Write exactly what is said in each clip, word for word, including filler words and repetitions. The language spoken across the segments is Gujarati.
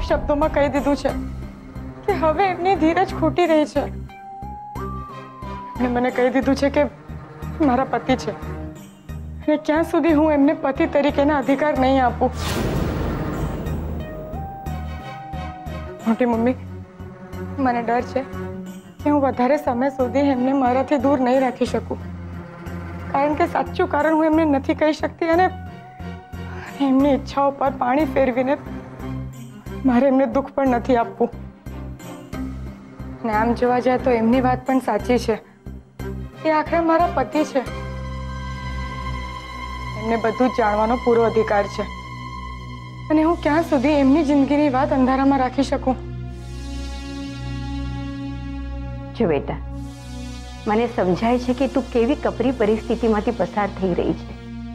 શબ્દોમાં કહી દીધું છે કે હવે એમની ધીરજ ખૂટી રહી છે. એમણે મને કહી દીધું છે કે મારા પતિ છે અને ક્યાં સુધી હું એમને પતિ તરીકેના અધિકાર નહીં આપું. મોટી મમ્મી, મને ડર છે કે હું વધારે સમય સુધી એમને મારાથી દૂર નહીં રાખી શકું, કારણ કે સાચું કારણ હું એમને નથી કહી શકતી અને એમની ઈચ્છાઓ પર પાણી ફેરવીને મારે એમને દુઃખ પણ નથી આપવું. ને આમ જોવા જાય તો એમની વાત પણ સાચી છે. એ આખરે મારા પતિ છે, એમને બધું જ જાણવાનો પૂરો અધિકાર છે અને હું ક્યાં સુધી એમની જિંદગીની વાત અંધારામાં રાખી શકું? જો બેટા, મને સમજાય છે કે તું કેવી કપરી પરિસ્થિતિમાંથી પસાર થઈ રહી છે.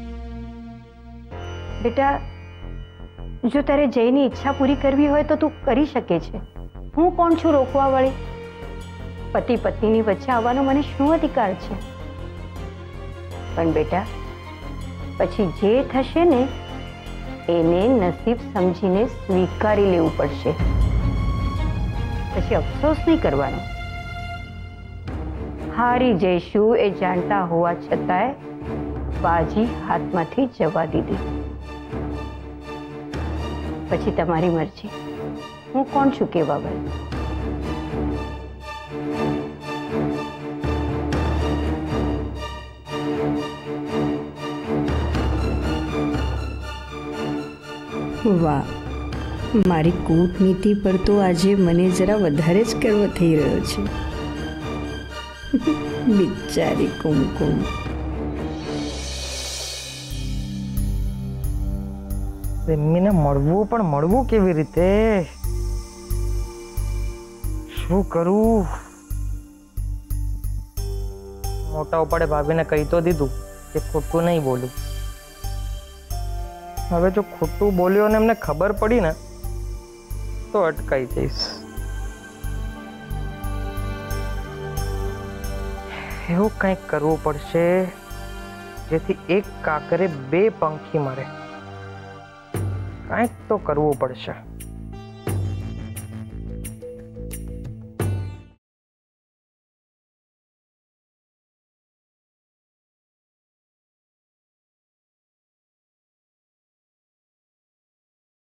બેટા, જો તારે જયની ઈચ્છા પૂરી કરવી હોય તો તું કરી શકે છે. હું કોણ છું રોકવા વાળી? પતિ પત્નીની વચ્ચે આવવાનો મને શું અધિકાર છે? પણ બેટા, પછી જે થશે ને એને નસીબ સમજીને સ્વીકારી લેવું પડશે. પછી અફસોસ નહીં કરવાનો. હારી જઈશું એ જાણતા હોવા છતાંય બાજી હાથમાંથી જવા દીધી. પછી તમારી મરજી. હું કોણ છું કેવા વાળી? વાહ, મારી કૂટનીતિ પર તો આજે મને જરા વધારે જ ગર્વ થઈ રહ્યો છે. બિચારી કુમકુમ. એમને મળવું પણ મળવું કેવી રીતે? શું કરું? મોટા ઉપાડે ભાભીને કહી તો દીધું કે ખોટું નહીં બોલું. હવે જો ખોટું બોલ્યો ને એમને ખબર પડી ને તો અટકાઈ જઈશ. એવું કંઈક કરવું પડશે જેથી એક કાકરે બે પંખી મારે. કંઈક તો કરવું પડશે.